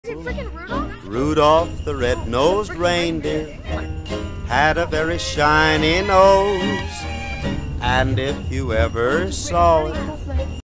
Is it freaking Rudolph? Rudolph the red-nosed reindeer had a very shiny nose, and if you ever saw it,